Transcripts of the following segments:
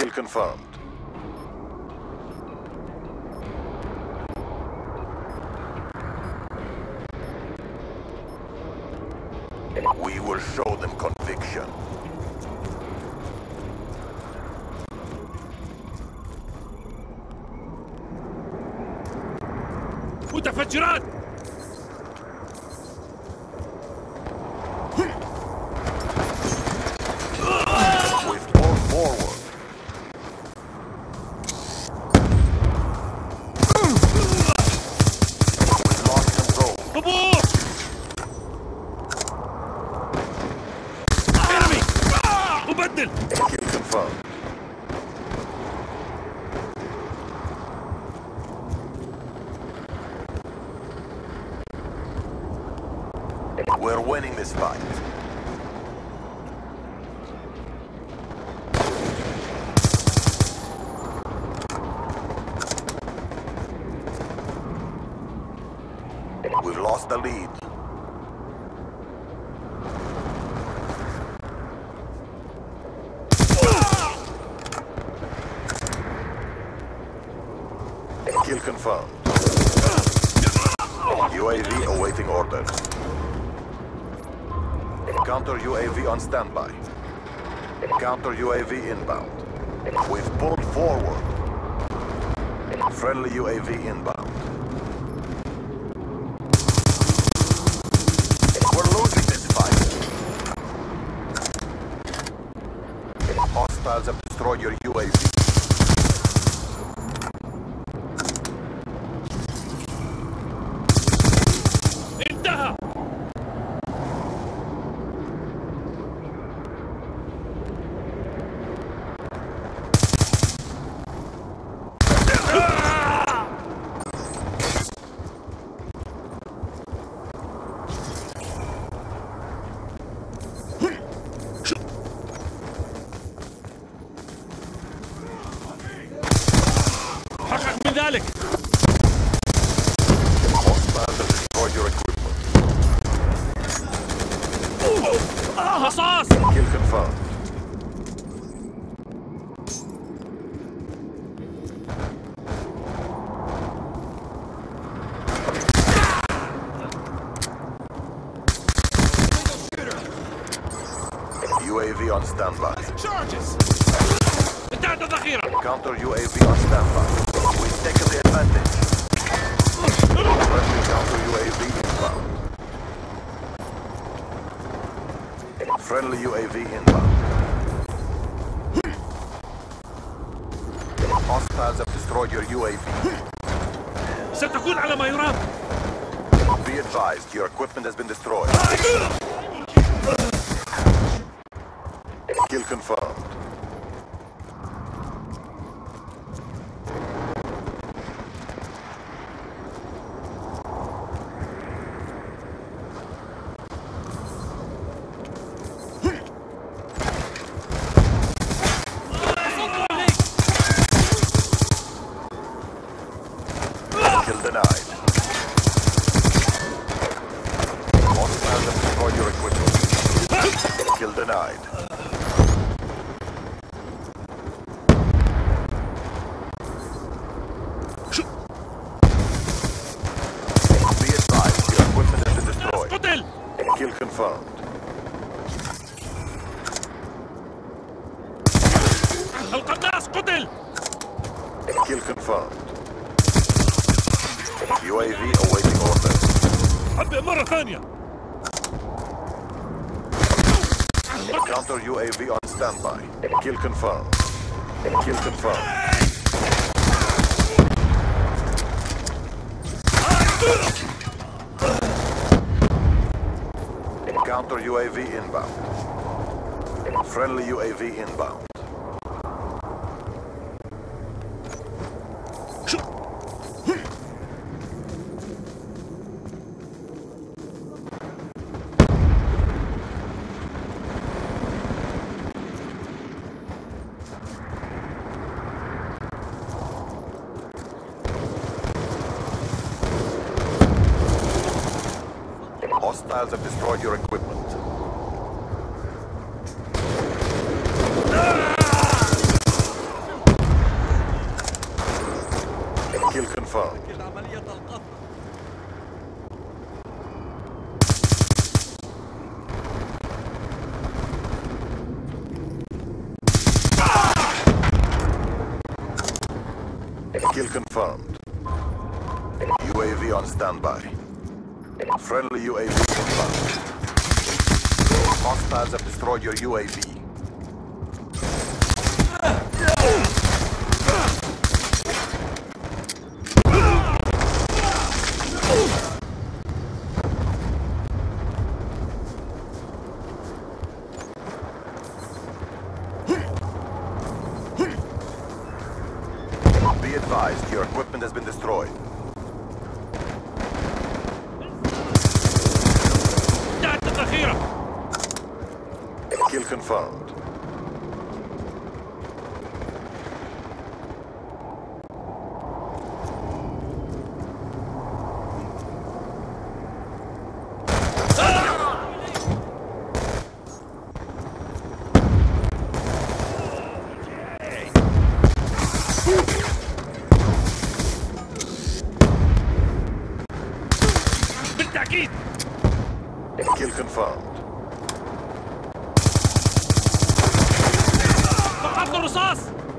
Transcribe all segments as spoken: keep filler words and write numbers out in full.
Kill confirmed. We will show them conviction. متفجرات! We've pulled forward. We've lost control. طبور! Enemy! مبدل! Kill confirmed. We're winning this fight. We've lost the lead. Kill confirmed. U A V awaiting orders. Counter U A V on standby. Counter U A V inbound. We've pulled forward. Friendly U A V inbound. We're losing this fight. Hostiles have destroyed your U A V. انتهى! حقق من ذلك! Hostiles have destroyed your equipment. رصاص! Kill confirmed. U A V on standby. Charges! انتهت الذخيرة! Counter U A V on standby. We've taken the advantage. Friendly counter U A V inbound. Friendly U A V inbound. Hostiles have destroyed your U A V. ستكون على ما يرام! Be advised, your equipment has been destroyed. Kill confirmed. Kill denied. Hostiles have destroyed your equipment. Kill denied. Be advised, your equipment has been destroyed. قتل! Kill confirmed. القناص قتل! Kill confirmed. U A V awaiting orders. عبئ مرة ثانية! Counter U A V on standby. Kill confirmed. Kill confirmed. Counter U A V inbound. Friendly U A V inbound. Hostiles have destroyed your equipment. confirmed. Kill confirmed. U A V on standby. Friendly U A V inbound. Hostiles have destroyed your U A V. Be advised, your equipment has been destroyed. Kill confirmed. بالتأكيد. Kill confirmed. فقدت الرصاص.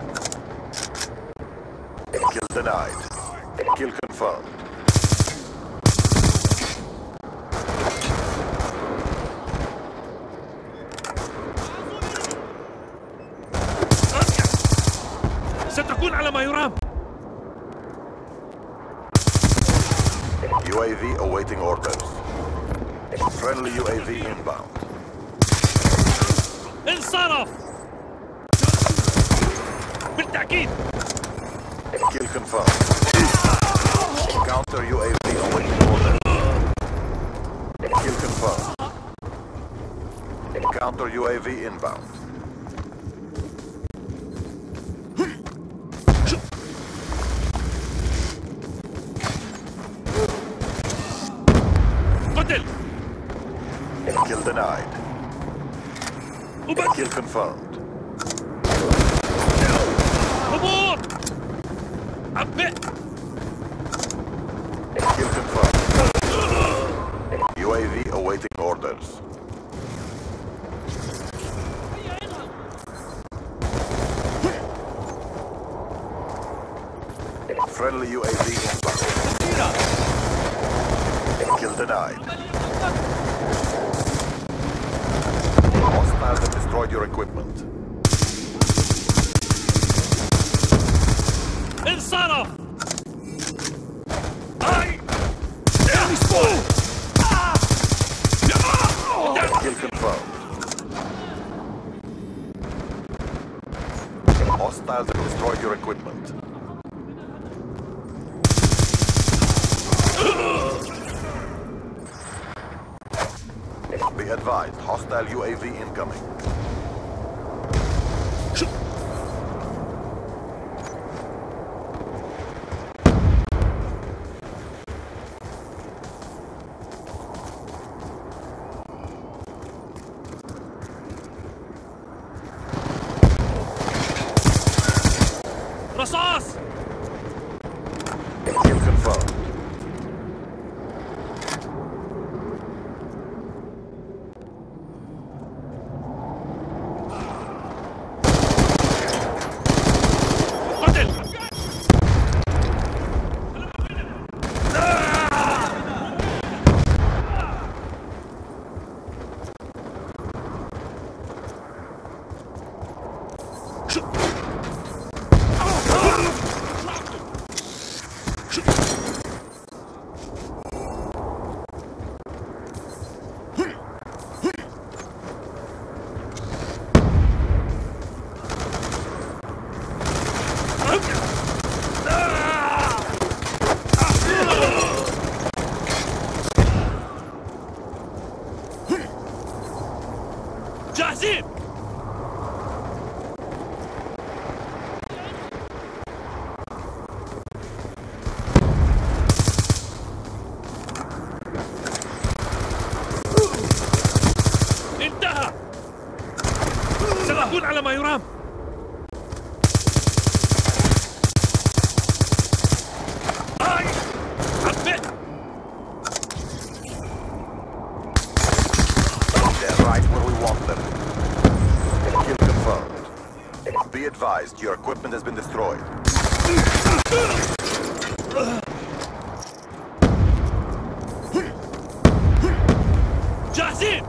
Kill denied. Kill confirmed. ستكون على ما يرام. U A V awaiting orders. Friendly U A V inbound. انصرف. بالتأكيد. Kill confirmed. Counter U A V awaiting orders. Kill confirmed. Counter U A V inbound. قتل. Kill denied. Kill confirmed. هبوط. عبئ. Kill confirmed. U A V awaiting orders. Friendly U A V inbound. Kill denied. Hostiles have destroyed your equipment. انصرف. Kill confirmed. Hostiles have destroyed your equipment. Be advised, hostile U A V incoming. رصاص. Kill confirmed. قتل. جاهزين. advised, your equipment has been destroyed. جاهزين.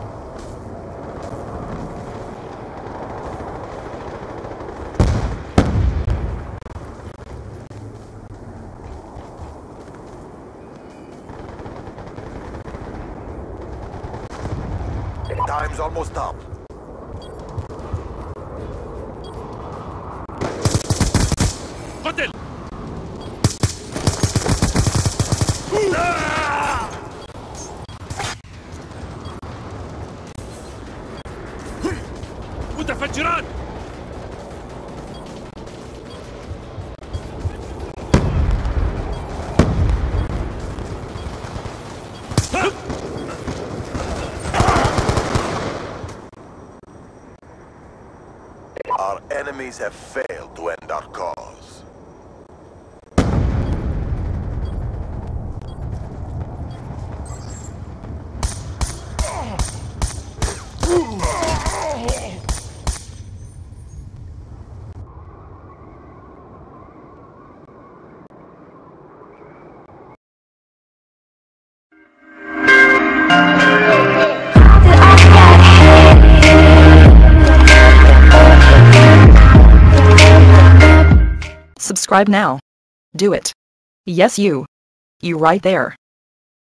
Time's almost up. قتل. متفجرات. Our enemies have failed to end our cause. Subscribe now. Do it. Yes, you. You right there.